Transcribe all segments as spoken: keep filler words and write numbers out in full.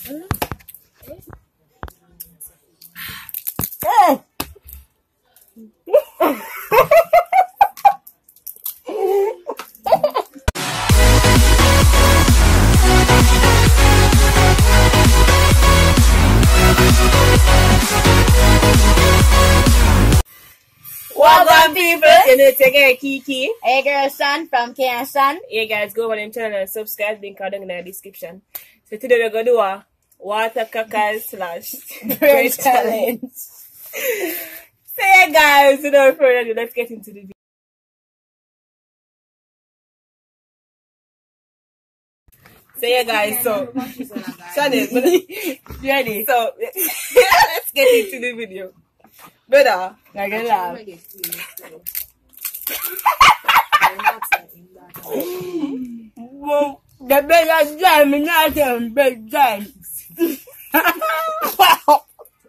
Hey! Welcome people, you know it's your girl Kiki. Hey girl Son from K Son. Hey guys, go on them channel and subscribe, link down in the description. So today we're gonna do a water caca slash Bread challenge. So yeah guys, without further ado, let's get into the video. So yeah guys, so Shannon, Ready? so let's get into the video. Brother, I can laugh. Well, the bed is jam, and not a bed jam. Wow.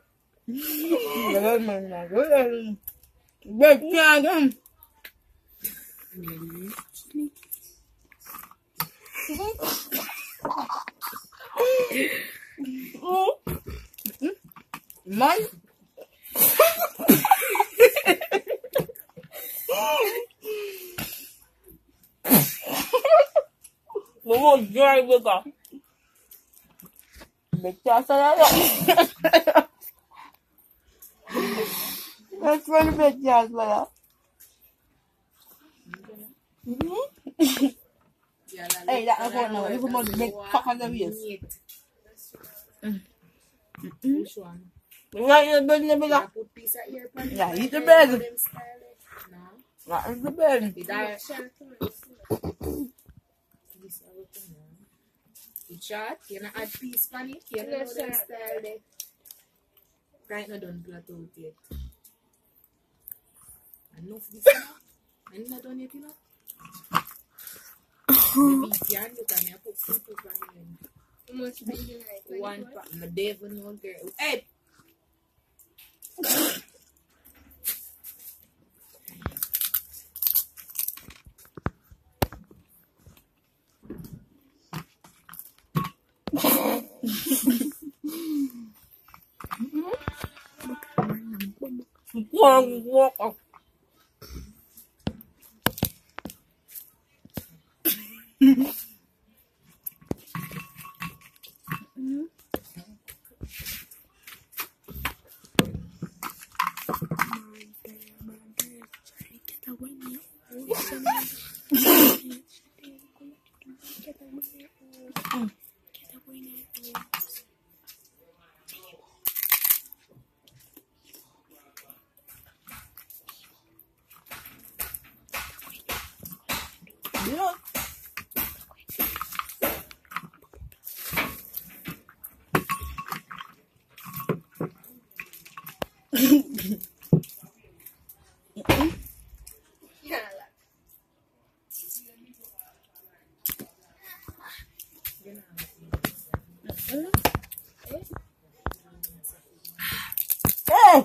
Bed jam. Man. Vamos dry boca. Becca salada. That's one becca salada. Hey, that one no. You come make fuck on the wheels. Which one? Not in the bed, in the bed. Put piece of ear pan. Yeah, eat the bed. No. Not in the bed. Did I shot? You shot? You not add piece pan it? You know them style there. Right now don't plat out yet. Enough this now? I'm not done yet, you know? Maybe you can look at me. I put simple pan in. How much do you like? One pan. I'm a devil no girl. Hey! walk, walk. Yeah. Hey!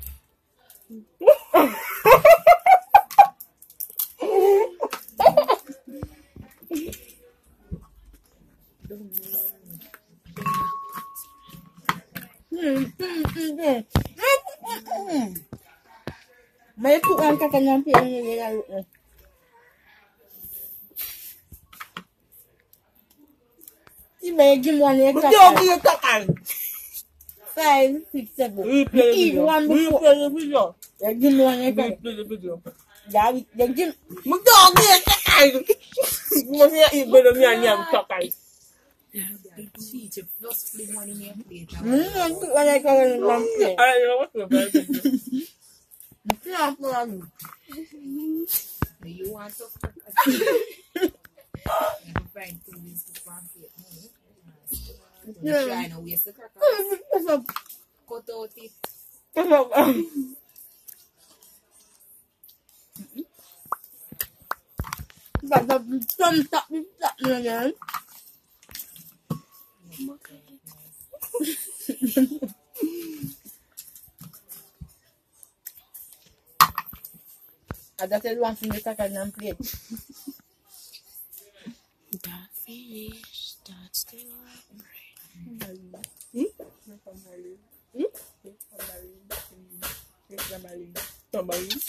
Mấy cụ ăn các cái nhóm kia như thế là được. Chị bé kim one này các cái. Yo các cái. Five, six, seven. Eat one before. Play the video. The kim one này các. Play the video. That the kim. Mực dog này các cái. Muốn nghe ít bên đó nhàn nhàn các cái. She just just fling one in your plate. Mmm, cụ ăn này các cái nhóm kia. I don't know what's the bad video. Nó không ăn. You want to find two ways to pancake money. Yeah. Trying to waste the crackers. Cut out it. But the some stuff is stuff again. I just said one thing to take and plate. That finished. That's still right. Tamarind.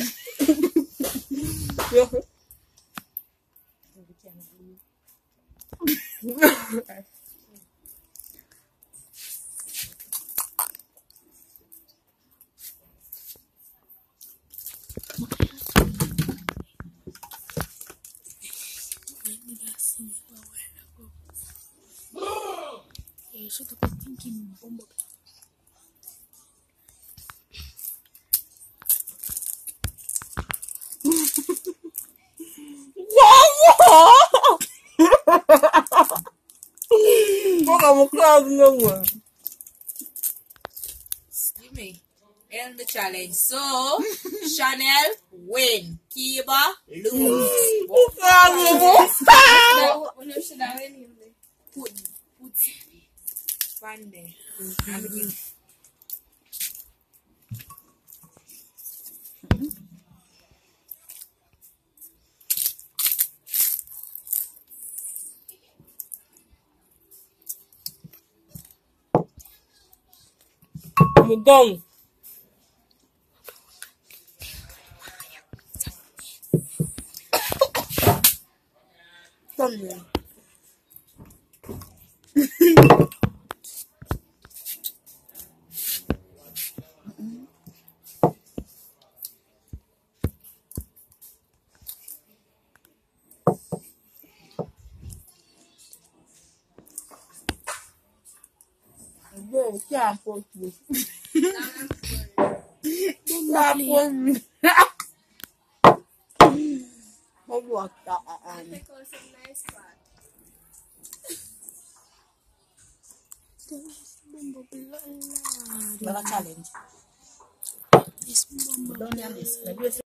Shut up and thinking bomb. Give me. End the challenge. So, Chanel win. Kiba lose. Put, put, fan there. I'm begin. I'm done. Come here. Go, can't put me. Can't put me. What was that? Another challenge. This bomb. Don't have this.